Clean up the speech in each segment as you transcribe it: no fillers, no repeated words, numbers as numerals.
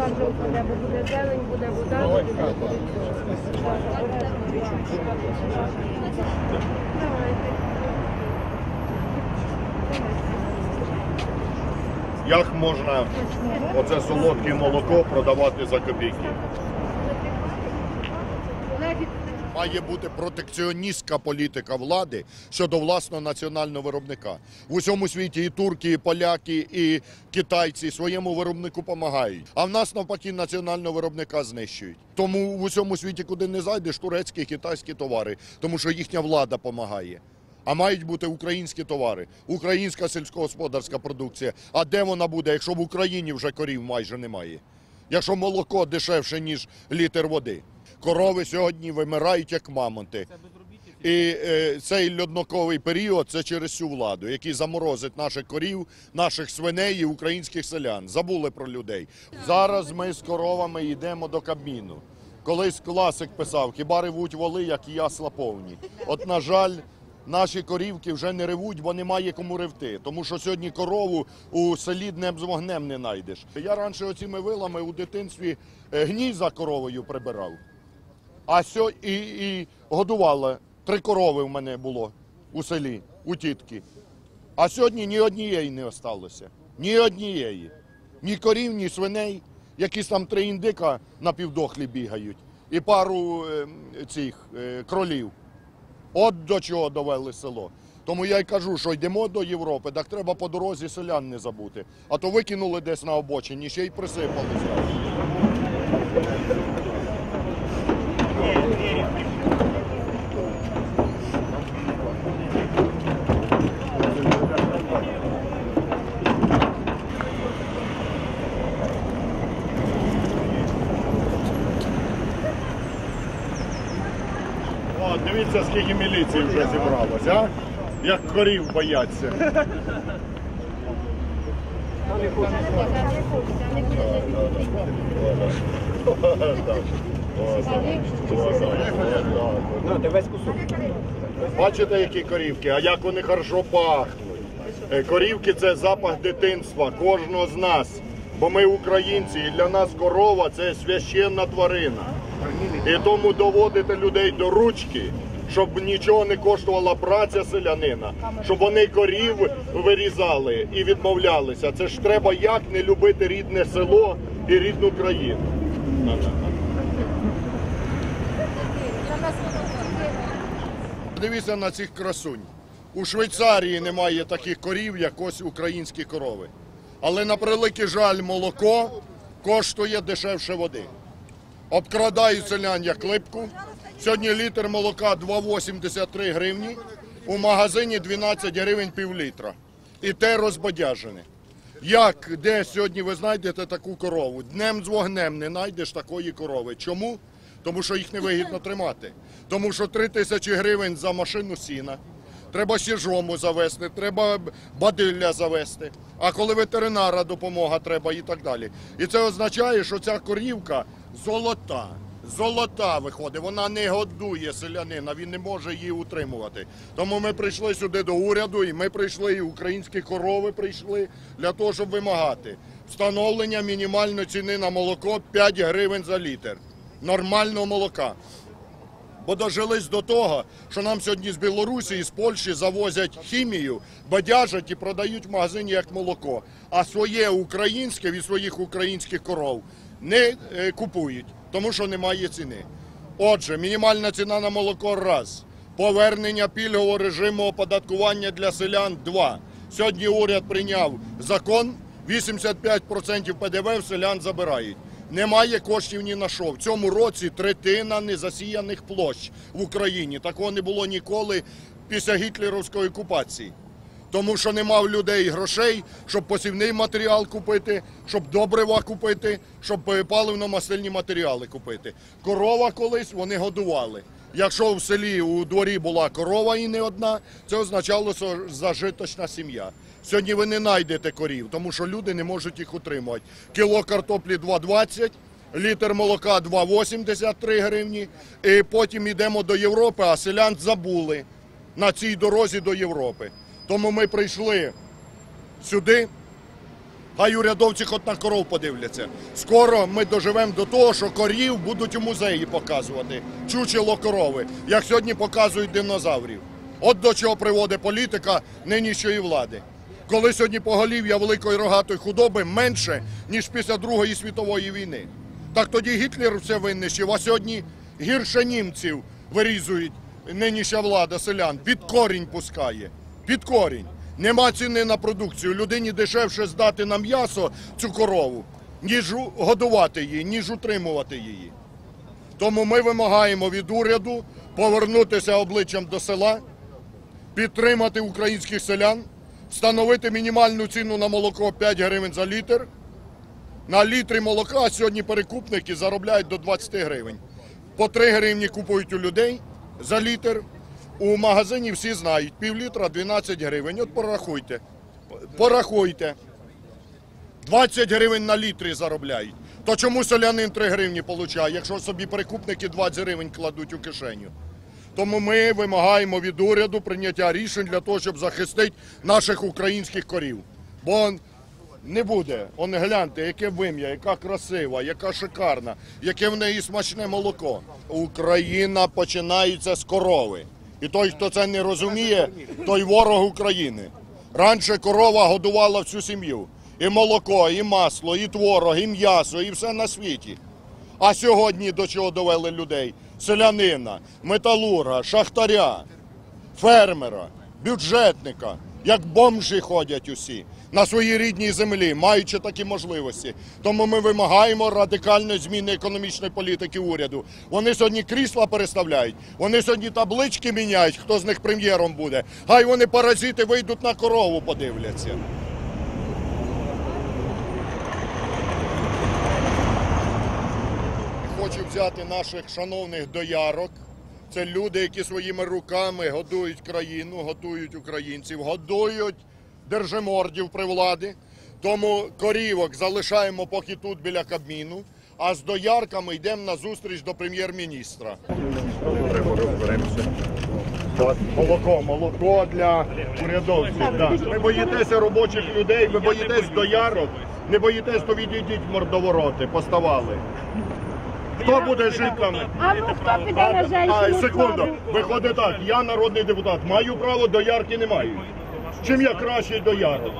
буде, бо буде зелень, буде вода, буде. Як можна оце солодке молоко продавати за копійки? Має бути протекціоністська політика влади щодо власного національного виробника. В усьому світі і турки, і поляки, і китайці своєму виробнику допомагають. А в нас навпаки національного виробника знищують. Тому в усьому світі, куди не зайдеш, турецькі, китайські товари, тому що їхня влада допомагає. А мають бути українські товари, українська сільськогосподарська продукція. А де вона буде, якщо в Україні вже корів майже немає? Якщо молоко дешевше, ніж літр води? Корови сьогодні вимирають, як мамонти. І цей льодноковий період – це через цю владу, який заморозить наших корів, наших свиней і українських селян. Забули про людей. Зараз ми з коровами йдемо до Кабміну. Колись класик писав: хіба ревуть воли, як і ясла повні. От, на жаль, наші корівки вже не ревуть, бо немає кому ревти. Тому що сьогодні корову у селі днем з вогнем не знайдеш. Я раніше оціми вилами у дитинстві гній за коровою прибирав. І годувала. 3 корови в мене було у селі, у тітки. А сьогодні ні однієї не осталося. Ні однієї. Ні корів, ні свиней. Якісь там 3 індика напівдохлі бігають. І пару цих кролів. От до чого довели село. Тому я й кажу, що йдемо до Європи, так треба по дорозі селян не забути. А то викинули десь на обочині, ще й присипали зразу. О, дивіться, скільки міліції вже зібралось, а? Як корів бояться. Бачите, які корівки? А як вони хорошо пахнуть. Корівки – це запах дитинства кожного з нас. Бо ми українці, і для нас корова – це священна тварина. І тому доводити людей до ручки, щоб нічого не коштувала праця селянина, щоб вони корів вирізали і відмовлялися. Це ж треба як не любити рідне село і рідну країну. Дивіться на цих красунь. У Швейцарії немає таких корів, як ось українські корови. Але, на превеликий жаль, молоко коштує дешевше води. Обкрадають селян як липку. Сьогодні літр молока 2,83 гривні, у магазині 12 гривень пів-літра. І те розбадяжене. Як, де сьогодні ви знайдете таку корову? Днем з вогнем не знайдеш такої корови. Чому? Тому що їх невигідно тримати. Тому що 3 тисячі гривень за машину сіна. Треба сіжому завести, треба бадилля завести. А коли ветеринара допомога треба і так далі. І це означає, що ця корівка золота. Золота виходить, вона не годує селянина, він не може її утримувати. Тому ми прийшли сюди до уряду, і ми прийшли, і українські корови прийшли для того, щоб вимагати встановлення мінімальної ціни на молоко 5 гривень за літр. Нормального молока. Бо дожились до того, що нам сьогодні з Білорусі і з Польщі завозять хімію, бадяжать і продають в магазині як молоко. А своє українське від своїх українських коров не купують, тому що немає ціни. Отже, мінімальна ціна на молоко – раз. Повернення пільгового режиму оподаткування для селян – два. Сьогодні уряд прийняв закон, 85% ПДВ в селян забирають. Немає коштів ні на що. В цьому році третина незасіяних площ в Україні. Такого не було ніколи після гітлерівської окупації. Тому що нема в людей грошей, щоб посівний матеріал купити, щоб добрива купити, щоб паливно-мастильні матеріали купити. Корова колись вони годували. Якщо в селі у дворі була корова і не одна, це означало, що зажиточна сім'я. Сьогодні ви не знайдете корів, тому що люди не можуть їх утримувати. Кіло картоплі 2,20, літр молока 2,83 гривні, і потім йдемо до Європи, а селян забули на цій дорозі до Європи. Тому ми прийшли сюди Хай урядовці хоч на коров подивляться. Скоро ми доживемо до того, що корів будуть у музеї показувати. Чучело корови, як сьогодні показують динозаврів. От до чого приводить політика нинішньої влади. Коли сьогодні поголів'я великої рогатої худоби менше, ніж після Другої світової війни. Так тоді Гітлер все винищив, а сьогодні гірше німців вирізують нинішня влада селян. Під корінь пускає. Під корінь. Нема ціни на продукцію. Людині дешевше здати на м'ясо цю корову, ніж годувати її, ніж утримувати її. Тому ми вимагаємо від уряду повернутися обличчям до села, підтримати українських селян, встановити мінімальну ціну на молоко 5 гривень за літр. На літрі молока сьогодні перекупники заробляють до 20 гривень. По 3 гривні купують у людей за літр. У магазині всі знають, пів-літра 12 гривень. От порахуйте. Порахуйте. 20 гривень на літрі заробляють. То чому селянин 3 гривні получає, якщо собі перекупники 20 гривень кладуть у кишеню? Тому ми вимагаємо від уряду прийняття рішень для того, щоб захистити наших українських корів. Бо не буде. Он гляньте, яке вим'я, яка красива, яка шикарна, яке в неї смачне молоко. Україна починається з корови. І той, хто це не розуміє, той ворог України. Раніше корова годувала всю сім'ю. І молоко, і масло, і творог, і м'ясо, і все на світі. А сьогодні до чого довели людей? Селянина, металурга, шахтаря, фермера, бюджетника. Як бомжі ходять усі на своїй рідній землі, маючи такі можливості. Тому ми вимагаємо радикальної зміни економічної політики уряду. Вони сьогодні крісла переставляють, вони сьогодні таблички міняють, хто з них прем'єром буде. Хай вони, паразити, вийдуть на корову, подивляться. Хочу взяти наших шановних доярок. Це люди, які своїми руками годують країну, готують українців, годують держимордів при владі. Тому корівок залишаємо поки тут біля Кабміну, а з доярками йдемо на зустріч до прем'єр-міністра. Молоко для урядовців. Ви боїтеся робочих людей, ви боїтесь доярок, не боїтесь, то відійдіть мордовороти, поставали. Хто буде жителями? А ну хто піде на женщину? Секунду, виходить так, я народний депутат, маю право, доярки не маю. Чим я кращий доярок?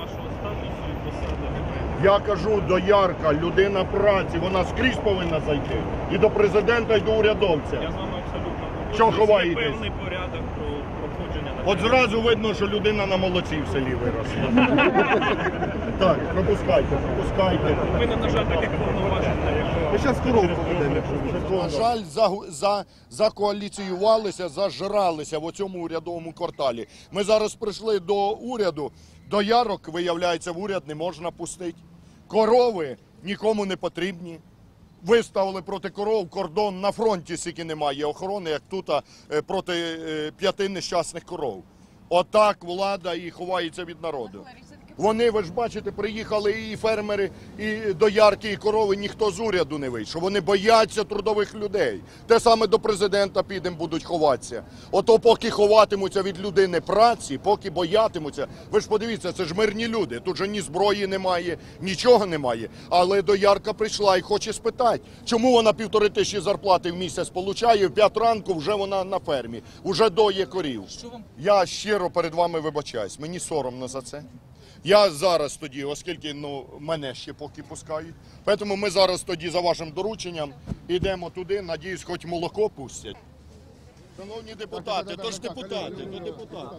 Я кажу, доярка, людина праці, вона скрізь повинна зайти. І до президента, і до урядовця. Я з вами абсолютно Що ховаєтесь? певний порядок проходження. От зразу видно, що людина на молоці в селі виросла. Так, пропускайте. Ми, на жаль, таких повноважень не Ми зараз коробку будемо. На жаль, закоаліціювалися, зажралися в оцьому урядовому кварталі. Ми зараз прийшли до уряду, доярок, виявляється, в уряд не можна пустити. Корови нікому не потрібні. Виставили проти коров кордон, на фронті стільки немає охорони, як тут проти 5 нещасних коров. Отак влада і ховається від народу. Вони, ви ж бачите, приїхали і фермери, і доярки, і корови, ніхто з уряду не вийшов. Вони бояться трудових людей. Те саме до президента підемо, будуть ховатися. Ото поки ховатимуться від людини праці, поки боятимуться. Ви ж подивіться, це ж мирні люди. Тут же ні зброї немає, нічого немає. Але доярка прийшла і хоче спитати, чому вона 1500 зарплати в місяць получає, в 5 ранку вже вона на фермі, вже доє корів. Я щиро перед вами вибачаюсь, мені соромно за це. Я зараз тоді, оскільки мене ще поки пускають, тому ми зараз тоді за вашим дорученням йдемо туди, надіюсь, хоч молоко пустять. Шановні депутати, то ж депутати, то депутати.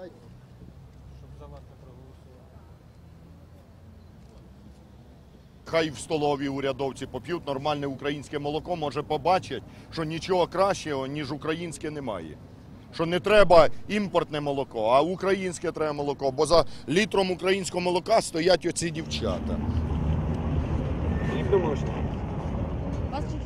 Хай в столові урядовці поп'ють нормальне українське молоко, може побачать, що нічого кращого, ніж українське, немає. Що не треба імпортне молоко, а українське треба молоко, бо за літром українського молока стоять оці дівчата. Вас